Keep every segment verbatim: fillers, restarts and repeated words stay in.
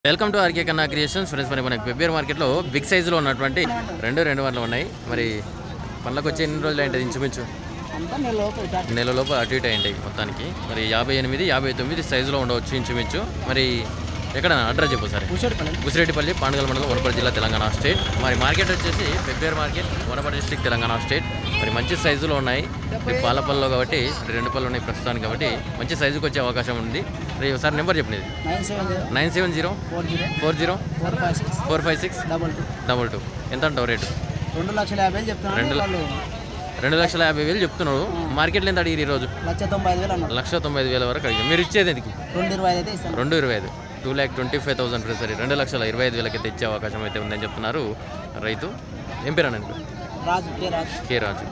Welcome to RK Kanna creations friends. మరి మనకి పెబ్బేరు మార్కెట్లో బిగ్ సైజులో ఉన్నటువంటి రెండు రెండు వందలు ఉన్నాయి. మరి పండ్లకు వచ్చే ఎన్ని రోజులు ఏంటి ఇంచుమించు నెల లోపు అటు ఇటు అయింటాయి మొత్తానికి. మరి యాభై ఎనిమిది యాభై తొమ్మిది సైజులో ఉండవచ్చు ఇంచుమించు. మరి ఎక్కడ అడ్రస్ చెప్పు సార్? బుసిరెడ్డిపల్లి, పాండుగల్ మండలం, వనపర్తి జిల్లా, తెలంగాణ స్టేట్. మరి మార్కెట్ వచ్చేసి Pebbair market, Wanaparthy district, Telangana state. మరి మంచి సైజులో ఉన్నాయి. పాలపల్లిలో కాబట్టి రెండు పళ్ళు ఉన్నాయి ప్రస్తుతానికి, కాబట్టి మంచి సైజుకి వచ్చే అవకాశం ఉంది. సార్ నెంబర్ చెప్పండి. Nine seven zero four zero four five six double two double two ఎంత అంటావు రేటు? రెండు లక్షల యాభై చెప్తున్నాను. రెండు రెండు లక్షల యాభై వేలు చెప్తున్నాడు. మార్కెట్లో ఎంత అడిగి ఈరోజు? లక్ష తొంభై ఐదు వేలు లక్ష తొంభై ఐదు వేల వరకు అడిగి. మీరు ఇచ్చేది ఎందుకు? రెండు ఇరవై ఐదు అయితే ఇస్తాను. రెండు ఇరవై ఐదు two lakh twenty five thousand సరే రెండు లక్షల ఇరవై ఐదు వేలకి అయితే ఇచ్చే అవకాశం అయితే ఉందని చెప్తున్నారు రైతు. ఏం పేరు అనండి? రాజు కే రాజు కే రాజు.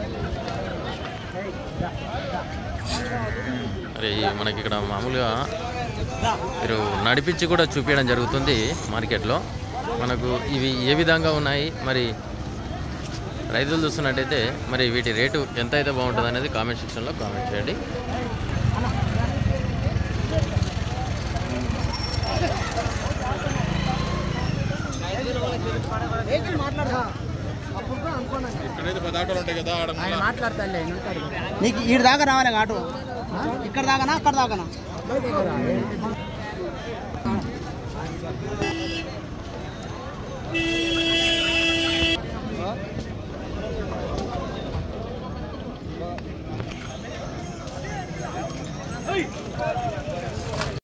అరే మనకి ఇక్కడ మామూలుగా మీరు నడిపించి కూడా చూపించడం జరుగుతుంది మార్కెట్లో. మనకు ఇవి ఏ విధంగా ఉన్నాయి మరి రైతులు చూస్తున్నట్టయితే మరి వీటి రేటు ఎంత అయితే బాగుంటుంది అనేది కామెంట్ సెక్షన్లో కామెంట్ చేయండి. నీకు ఈడు దాకా రావాలి ఆటో. ఇక్కడ దాకానా అక్కడ దాకానా?